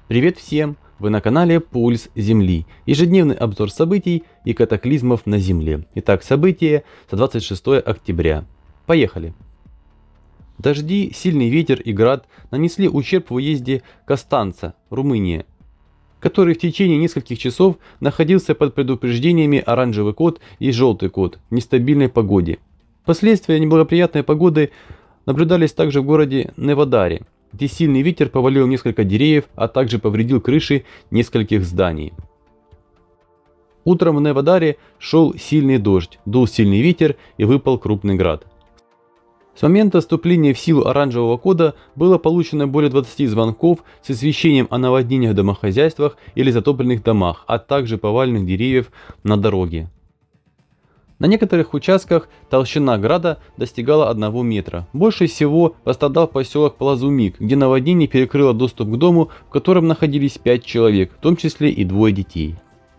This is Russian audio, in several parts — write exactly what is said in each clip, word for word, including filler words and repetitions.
Привет всем! Вы на канале Пульс Земли. Ежедневный обзор событий и катаклизмов на Земле. Итак, события за двадцать шестое октября. Поехали! Дожди, сильный ветер и град нанесли ущерб в уезде Костанца, Румыния, который в течение нескольких часов находился под предупреждениями оранжевый код и желтый код в нестабильной погоде. Последствия неблагоприятной погоды наблюдались также в городе Невадаре, где сильный ветер повалил несколько деревьев, а также повредил крыши нескольких зданий. Утром в Невадаре шел сильный дождь, дул сильный ветер и выпал крупный град. С момента вступления в силу оранжевого кода было получено более двадцати звонков с извещением о наводнениях в домохозяйствах или затопленных домах, а также поваленных деревьев на дороге. На некоторых участках толщина града достигала одного метра. Больше всего пострадал поселок Плазумик, где наводнение перекрыло доступ к дому, в котором находились пять человек, в том числе и двое детей.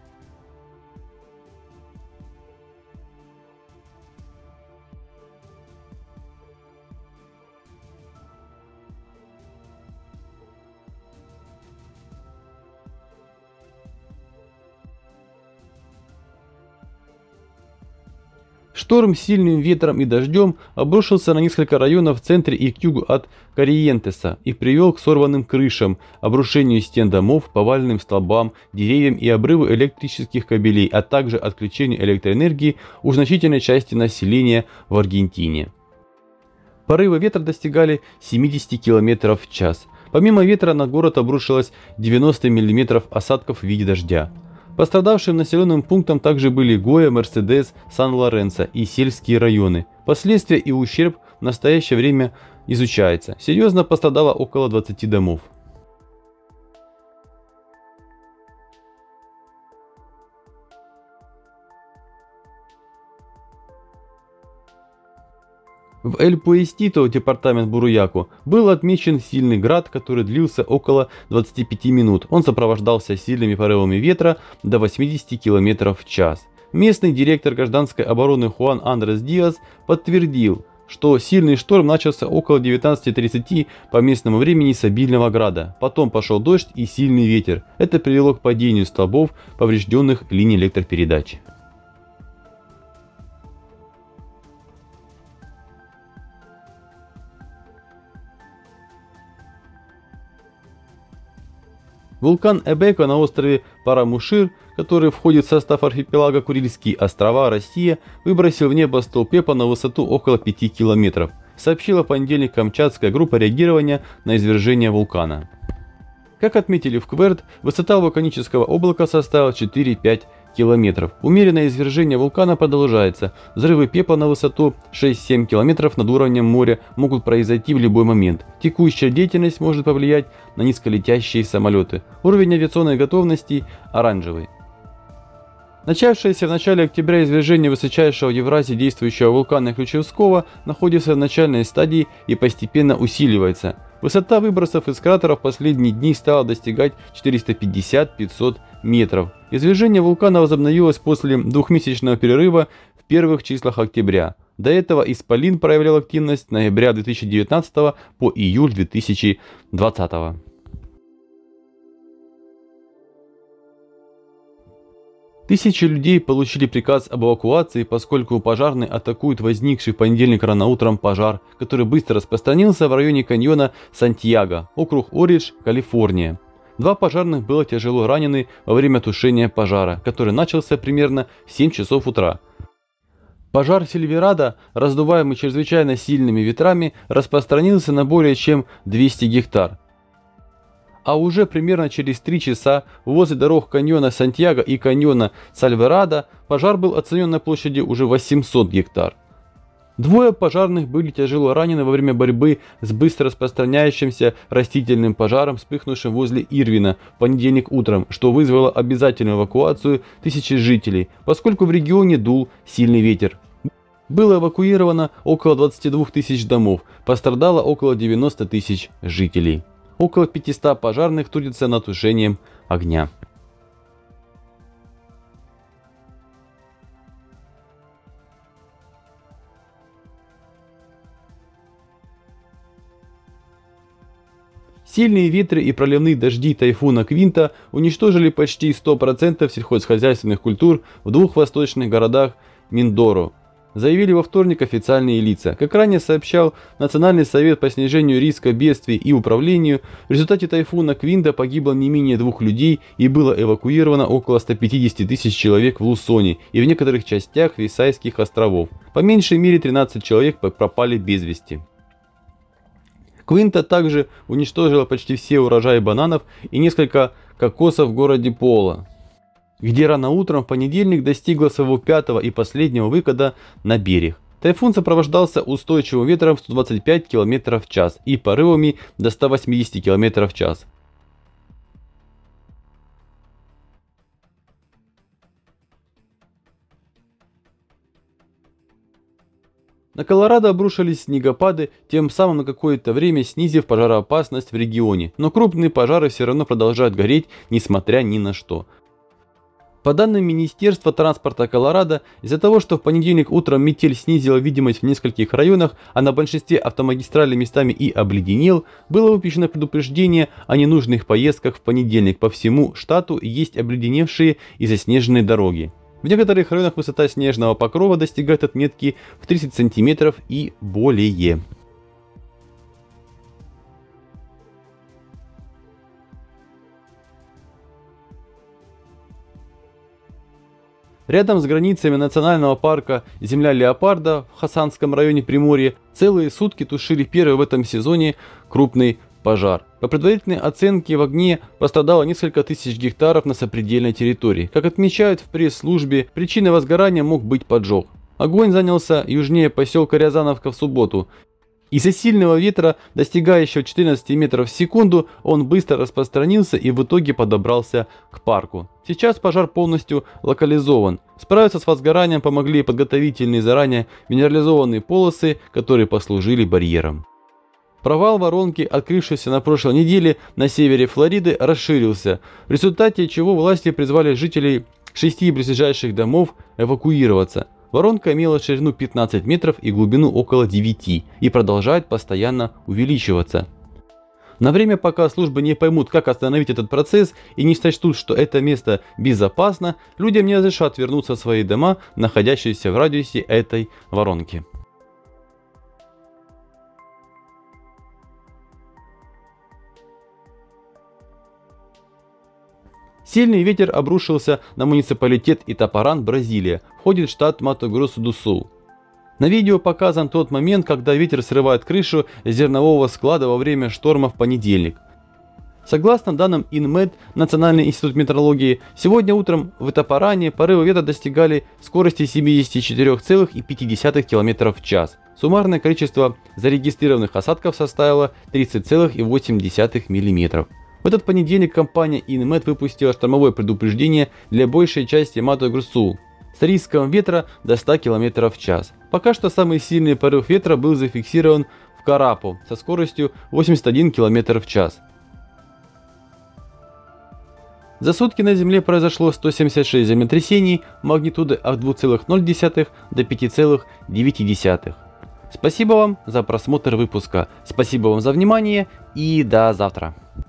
Шторм с сильным ветром и дождем обрушился на несколько районов в центре и к югу от Корриентеса и привел к сорванным крышам, обрушению стен домов, поваленным столбам, деревьям и обрыву электрических кабелей, а также отключению электроэнергии у значительной части населения в Аргентине. Порывы ветра достигали семидесяти километров в час. Помимо ветра на город обрушилось девяносто миллиметров осадков в виде дождя. Пострадавшим населенным пунктом также были Гоя, Мерседес, Сан-Лоренсо и сельские районы. Последствия и ущерб в настоящее время изучается. Серьезно пострадало около двадцати домов. В Эль-Пуэстито, департамент Буруяку, был отмечен сильный град, который длился около двадцати пяти минут. Он сопровождался сильными порывами ветра до восьмидесяти километров в час. Местный директор гражданской обороны Хуан Андрес Диас подтвердил, что сильный шторм начался около девятнадцати тридцати по местному времени с обильного града. Потом пошел дождь и сильный ветер. Это привело к падению столбов, поврежденных линий электропередач. Вулкан Эбеко на острове Парамушир, который входит в состав архипелага Курильские острова, Россия, выбросил в небо столб пепла на высоту около пяти километров, сообщила в понедельник Камчатская группа реагирования на извержение вулкана. Как отметили в КВЭРТ, высота вулканического облака составила четыре-пять километров. Умеренное извержение вулкана продолжается. Взрывы пепла на высоту шесть-семь километров над уровнем моря могут произойти в любой момент. Текущая деятельность может повлиять на низколетящие самолеты. Уровень авиационной готовности оранжевый. Начавшееся в начале октября извержение высочайшего в Евразии действующего вулкана Ключевского находится в начальной стадии и постепенно усиливается. Высота выбросов из кратера в последние дни стала достигать четырёхсот пятидесяти — пятисот метров. Извержение вулкана возобновилось после двухмесячного перерыва в первых числах октября. До этого исполин проявлял активность с ноября две тысячи девятнадцатого по июль две тысячи двадцатого. Тысячи людей получили приказ об эвакуации, поскольку пожарные атакуют возникший в понедельник рано утром пожар, который быстро распространился в районе каньона Сантьяго, округ Оридж, Калифорния. Два пожарных было тяжело ранены во время тушения пожара, который начался примерно в семь часов утра. Пожар Сильверадо, раздуваемый чрезвычайно сильными ветрами, распространился на более чем двести гектар. А уже примерно через три часа возле дорог каньона Сантьяго и каньона Сальверадо пожар был оценен на площади уже восемьсот гектар. Двое пожарных были тяжело ранены во время борьбы с быстро распространяющимся растительным пожаром, вспыхнувшим возле Ирвина в понедельник утром, что вызвало обязательную эвакуацию тысячи жителей, поскольку в регионе дул сильный ветер. Было эвакуировано около двадцати двух тысяч домов, пострадало около девяноста тысяч жителей. Около пятисот пожарных трудятся над тушением огня. Сильные ветры и проливные дожди тайфуна Квинта уничтожили почти сто процентов сельхозхозяйственных культур в двух восточных городах Миндоро, заявили во вторник официальные лица. Как ранее сообщал Национальный совет по снижению риска бедствий и управлению, в результате тайфуна Квинта погибло не менее двух людей и было эвакуировано около ста пятидесяти тысяч человек в Лусоне и в некоторых частях Висайских островов. По меньшей мере тринадцать человек пропали без вести. Квинта также уничтожила почти все урожаи бананов и несколько кокосов в городе Пола, где рано утром в понедельник достигла своего пятого и последнего выхода на берег. Тайфун сопровождался устойчивым ветром в сто двадцать пять километров в час и порывами до ста восьмидесяти километров в час. На Колорадо обрушились снегопады, тем самым на какое-то время снизив пожароопасность в регионе, но крупные пожары все равно продолжают гореть, несмотря ни на что. По данным Министерства транспорта Колорадо, из-за того, что в понедельник утром метель снизила видимость в нескольких районах, а на большинстве автомагистралей местами и обледенел, было выпущено предупреждение о ненужных поездках в понедельник. По всему штату есть обледеневшие и заснеженные дороги. В некоторых районах высота снежного покрова достигает отметки в тридцать сантиметров и более. Рядом с границами национального парка «Земля леопарда» в Хасанском районе Приморья целые сутки тушили первый в этом сезоне крупный пожар. По предварительной оценке в огне пострадало несколько тысяч гектаров на сопредельной территории. Как отмечают в пресс-службе, причиной возгорания мог быть поджог. Огонь занялся южнее поселка Рязановка в субботу. Из-за сильного ветра, достигающего четырнадцати метров в секунду, он быстро распространился и в итоге подобрался к парку. Сейчас пожар полностью локализован. Справиться с возгоранием помогли подготовительные заранее минерализованные полосы, которые послужили барьером. Провал воронки, открывшийся на прошлой неделе на севере Флориды, расширился, в результате чего власти призвали жителей шести близлежащих домов эвакуироваться. Воронка имела ширину пятнадцать метров и глубину около девяти и продолжает постоянно увеличиваться. На время, пока службы не поймут, как остановить этот процесс и не сочтут, что это место безопасно, людям не разрешат вернуться в свои дома, находящиеся в радиусе этой воронки. Сильный ветер обрушился на муниципалитет Итапаран, Бразилия, входит в штат Мату-Гросу-ду-Сул. На видео показан тот момент, когда ветер срывает крышу зернового склада во время шторма в понедельник. Согласно данным Инмет, Национальный институт метеорологии, сегодня утром в Итапаране порывы ветра достигали скорости семидесяти четырёх целых пяти десятых километров в час. Суммарное количество зарегистрированных осадков составило тридцать целых восемь десятых миллиметра. В этот понедельник компания Инмет выпустила штормовое предупреждение для большей части Мату-Гросу с риском ветра до ста километров в час. Пока что самый сильный порыв ветра был зафиксирован в Карапу со скоростью восемьдесят один километр в час. За сутки на Земле произошло сто семьдесят шесть землетрясений магнитудой от двух целых ноль десятых до пяти целых девяти десятых. Спасибо вам за просмотр выпуска, спасибо вам за внимание и до завтра.